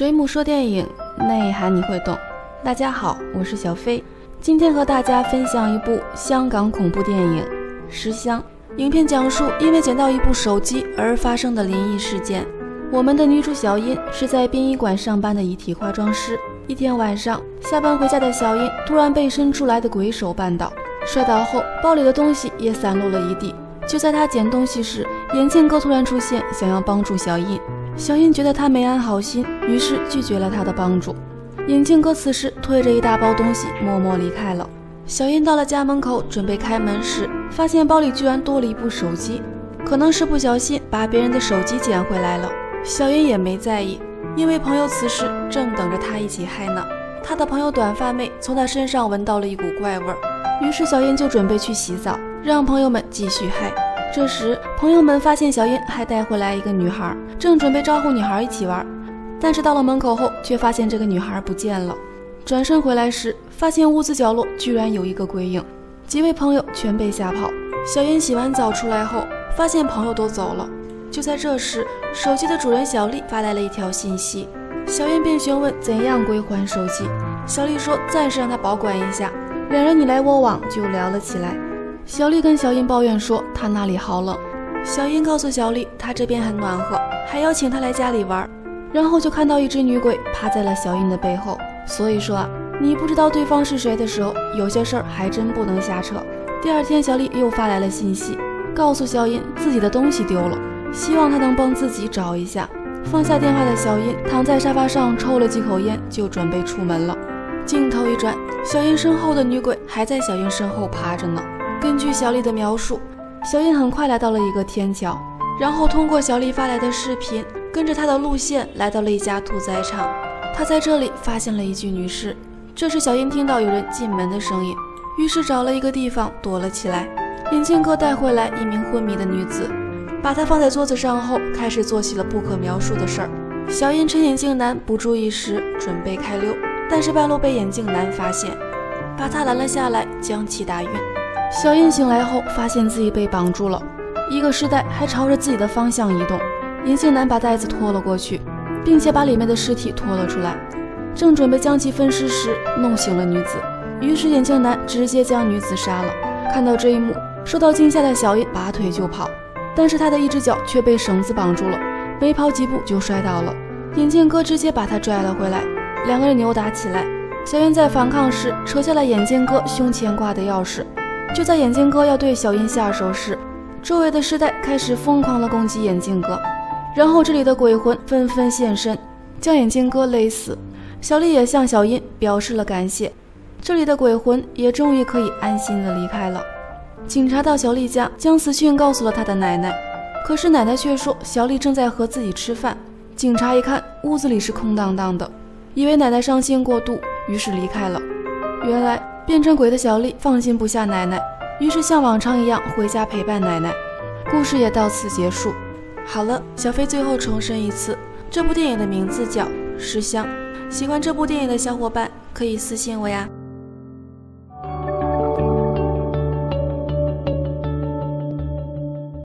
水母说电影，内涵你会懂。大家好，我是小飞，今天和大家分享一部香港恐怖电影《尸香》。影片讲述因为捡到一部手机而发生的灵异事件。我们的女主小音是在殡仪馆上班的遗体化妆师。一天晚上，下班回家的小音突然被伸出来的鬼手绊倒，摔倒后包里的东西也散落了一地。就在她捡东西时，眼镜哥突然出现，想要帮助小音。小音觉得他没安好心，于是拒绝了他的帮助。眼镜哥此时推着一大包东西默默离开了。小音到了家门口，准备开门时，发现包里居然多了一部手机，可能是不小心把别人的手机捡回来了。小音也没在意，因为朋友此时正等着他一起嗨呢。他的朋友短发妹从他身上闻到了一股怪味儿，于是小音就准备去洗澡，让朋友们继续嗨。这时朋友们发现小音还带回来一个女孩，正准备招呼女孩一起玩，但是到了门口后却发现这个女孩不见了。转身回来时，发现屋子角落居然有一个鬼影，几位朋友全被吓跑。小音洗完澡出来后，发现朋友都走了。就在这时，手机的主人小丽发来了一条信息，小音便询问怎样归还手机。小丽说暂时让她保管一下，两人你来我往就聊了起来。小丽跟小音抱怨说她那里好冷，小音告诉小丽她这边很暖和，还邀请她来家里玩。然后就看到一只女鬼趴在了小音的背后。所以说你不知道对方是谁的时候，有些事儿还真不能瞎扯。第二天小丽又发来了信息，告诉小音自己的东西丢了，希望她能帮自己找一下。放下电话的小音躺在沙发上抽了几口烟，就准备出门了。镜头一转，小音身后的女鬼还在小音身后趴着呢。根据小丽的描述，小音很快来到了一个天桥，然后通过小丽发来的视频，跟着她的路线来到了一家屠宰场。她在这里发现了一具女尸。这时小音听到有人进门的声音，于是找了一个地方躲了起来。眼镜哥带回来一名昏迷的女子，把她放在桌子上后，开始做起了不可描述的事儿。小音趁眼镜男不注意时准备开溜，但是半路被眼镜男发现，把他拦了下来，将其打晕。小音醒来后发现自己被绑住了，一个尸袋还朝着自己的方向移动。眼镜男把袋子拖了过去，并且把里面的尸体拖了出来，正准备将其分尸时弄醒了女子，于是眼镜男直接将女子杀了。看到这一幕，受到惊吓的小音拔腿就跑，但是他的一只脚却被绳子绑住了，没跑几步就摔倒了。眼镜哥直接把他拽了回来，两个人扭打起来。小音在反抗时扯下了眼镜哥胸前挂的钥匙。就在眼镜哥要对小音下手时，周围的尸袋开始疯狂地攻击眼镜哥，然后这里的鬼魂纷纷现身，将眼镜哥勒死。小丽也向小音表示了感谢，这里的鬼魂也终于可以安心地离开了。警察到小丽家，将死讯告诉了她的奶奶，可是奶奶却说小丽正在和自己吃饭。警察一看屋子里是空荡荡的，以为奶奶伤心过度，于是离开了。原来变成鬼的小丽放心不下奶奶，于是像往常一样回家陪伴奶奶。故事也到此结束。好了，小飞最后重申一次，这部电影的名字叫《尸香》。喜欢这部电影的小伙伴可以私信我呀。